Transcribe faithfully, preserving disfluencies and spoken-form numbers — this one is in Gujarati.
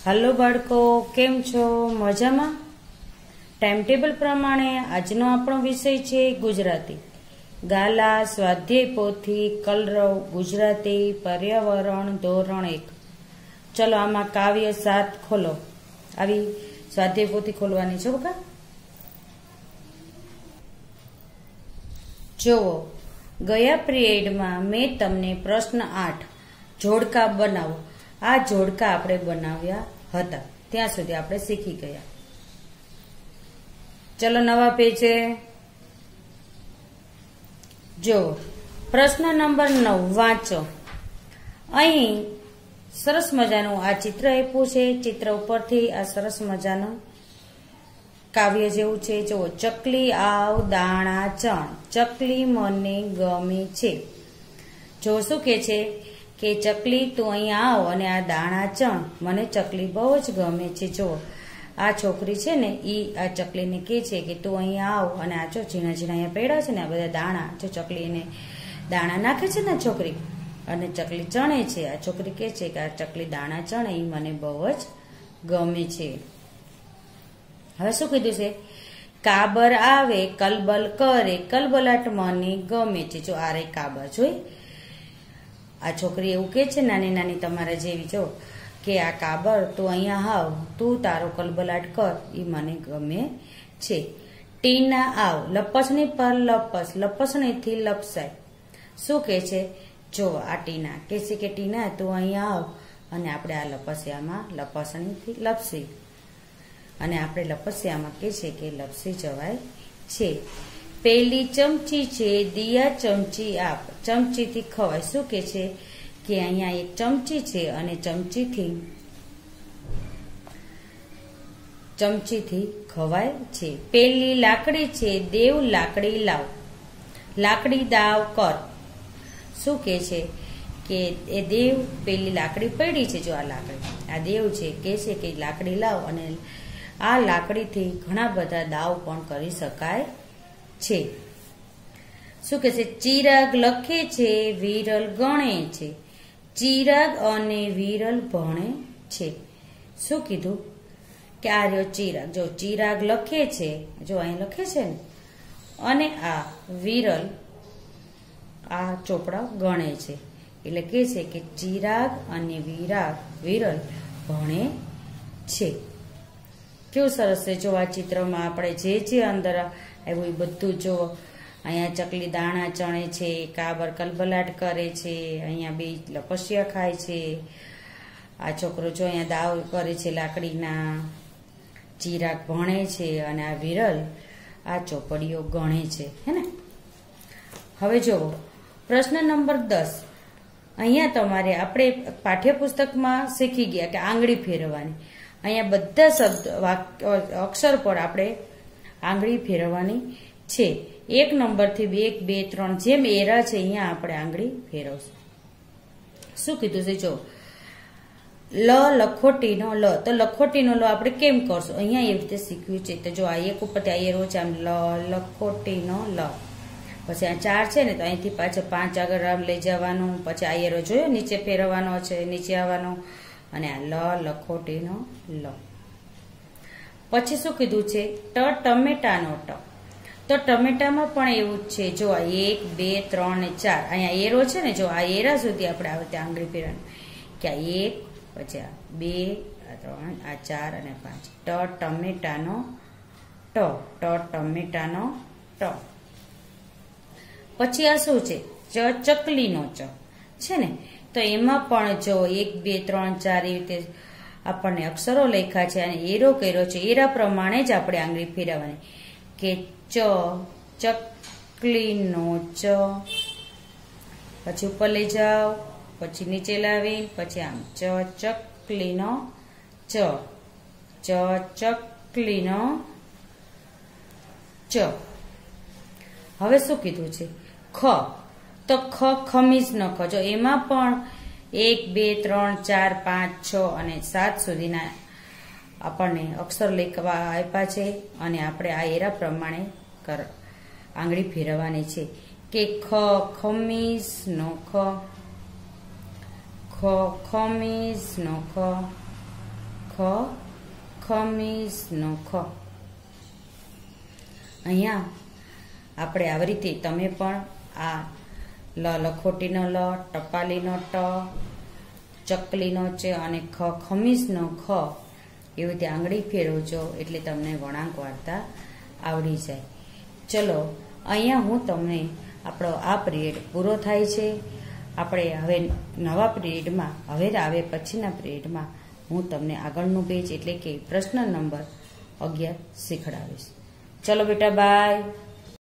हेलो बाळको, केम छो? मजामां? टाइम टेबल प्रमाणे आजनो आपणो विषय छे गुजराती। गाला, स्वाध्याय पोथी, कलरव, गुजराती, पर्यावरण, धोरण एक। चलो आमा काव्य सात खोलो। आवी स्वाध्याय पोथी खोलवानी छे बका। जोवो, गया पीरियड में मैं तमने प्रश्न आठ जोड़का बनावो आ जोड़का आपणे बनाव्या हता, त्यां सुधी आपणे शीखी गया। चलो नवा पेजे जो प्रश्न नंबर नौ वांचो। अहीं सरस मजानुं आ चित्र आप्युं छे। चित्र उपरथी आ सरस मजानुं काव्य जेवुं छे। जो चकली आव दाणा चण, चकली मने गमे छे। जो शुं के छे के चकली तू अहीं आव अने आ दाणा चण मने चकली बहु ज गमे छे। जो आ छोकरी छे ने ई आ चकली ने कहे छे कि तू अहीं आव अने आ जो झीणा झीणा अहींया पड्या छे ने आ बधा दाणा, जो चकली ने दाणा नाखे छे ने छोकरी अने चकली चणे छे। आ छोकरी कहे छे कि आ चकली दाणा चणे ई मने बहु ज गमे छे। हवे शुं कीधुं छे? काबर आवे कलबल करे, कलबलाट मने गमे छे। जो आ रे काबर जोई आ छोकरी एवुं कहे छे नानी नानी तमारा जेवी, जो के आ काबर तू अहींया आव, तू तारो कलबलाट कर ई मने गमे छे। टीना आव, लपसणी पर लपस, लपसणी थी लपसाय। शुं कहे छे? जो आ टीना कहे छे के टीना तू अहींया आव अने आपणे आ लपसियामां लपसणी थी लपसी अने आपणे लपसियामां कहे छे के लपसी जवाय छे। पेली चमची छे, दिया चमची आप, चमची थी खवाय। शुं के छे के अहींया एक चमची छे अने चमची थी चमची थी खवाय छे। पेली लाकड़ी छे, देव लाकड़ी लाव, लाकड़ी दाव कर। शुं के छे के ए देव पेली लाकड़ी पड़ी छे। जो आ लाकड़ी आ देव छे के छे के लाकड़ी लाव अने आ लाकड़ी थी घणा बधा दाव पण करी शकाय छे। शुं के छे? चिराग लखे छे, विरल गणे छे। चिराग अने विरल भणे छे। शुं कीधुं के आ रह्यो चिराग, जो चिराग लखे छे, जो અહીં લખે છે ને, અને આ વિરલ આ ચોપડા ગણે છે। એટલે કે છે કે ચિરાગ અને વિરાગ વિરલ ભણે છે। કેવું સરસ છે। જો આ ચિત્રમાં આપણે જે જે અંદર આવ્યું એ બધું જો અહીંયા ચકલી દાણા ચણે છે, કાબર કલબલાટ કરે છે, અહીંયા બે લપસિયા ખાય છે, આ છોકરો જો અહીંયા દાવ કરે છે લાકડીના, ચિરાગ ભણે છે અને આ વિરલ આ ચોપડીઓ ગણે છે, હે ને। હવે જો પ્રશ્ન નંબર દસ। અહીંયા તમારે આપણે પાઠ્યપુસ્તકમાં શીખી ગયા કે આંગળી ફેરવવાની। અહીંયા બધા શબ્દ અક્ષર પર આપણે આંગળી ફેરવવાની છે। એક નંબરથી બે એક બે ત્રણ જેમ એરા છે અહીંયા આપણે આંગળી ફેરવશું। શું કીધું છે? જો ल લખોટીનો ल, તો લખોટીનો લ આપણે કેમ કરશું? અહીંયા એવી રીતે શીખ્યું છે। તો જો આ એક ઉપરથી આ એરો છે, આમ ल લખોટીનો લ, પછી આ ચાર છે ને તો અહીંથી પાછળ પાંચ આગળ આમ લઈ જવાનું, પછી આ એરો જોયો નીચે ફેરવવાનો છે, નીચે આવવાનો અને આ લ લખોટીનો લ। પછી શું કીધું છે? ટ ટમેટાનો ટ, તો ટમેટામાં પણ એવું જ છે। જો આ એક બે ત્રણ ને ચાર અહીંયા એરો છે ને, જો આ એરા સુધી આપણે આવે ત્યાં આંગળી ફેરવાની કે આ એક, પછી આ બે, આ ત્રણ, આ ચાર અને પાંચ। ટ ટમેટાનો ટ, ટ ટમેટાનો ટ। પછી આ શું છે? ચ ચકલીનો ચ છે ને, તો એમાં પણ જો એક બે ત્રણ ચાર એવી રીતે આપણને અક્ષરો લખ્યા છે અને એરો કર્યો છે, એરા પ્રમાણે જ આપણે આંગળી ફેરવવાની કે ચ ચકલીનો ચ, પછી ઉપર લઈ જાઓ, પછી નીચે લાવી, પછી આમ ચ ચકલીનો ચ, ચ ચકલીનો ચ। હવે શું કીધું છે? ખ, તો ખ ખમીજનો ખ, જો એમાં પણ એક બે ત્રણ ચાર પાંચ છ અને સાત સુધીના આપણને અક્ષર લખવા આપ્યા છે અને આપણે આ એરા પ્રમાણે કર આંગળી ફેરવવાની છે કે ખ ખમીજનો ખ, ખ ખમીજનો ખ, ખ ખમીસનો ખ. અહીંયા આપણે આવી રીતે તમે પણ આ લ લખોટીનો લ, ટપાલીનો ટ, ચકલીનો ચ અને ખ ખમીસનો ખ એવી રીતે આંગળી ફેરવજો એટલે તમને વળાંક વાર્તા આવડી જાય. ચલો અહીંયા હું તમને આપણો આ પિરિયડ પૂરો થાય છે. આપણે હવે નવા પિરિયડમાં હવે આવે પછીના પિરિયડમાં હું તમને આગળનું પેજ એટલે કે પ્રશ્ન નંબર અગિયાર શીખડાવીશ. ચલો બેટા, બાય.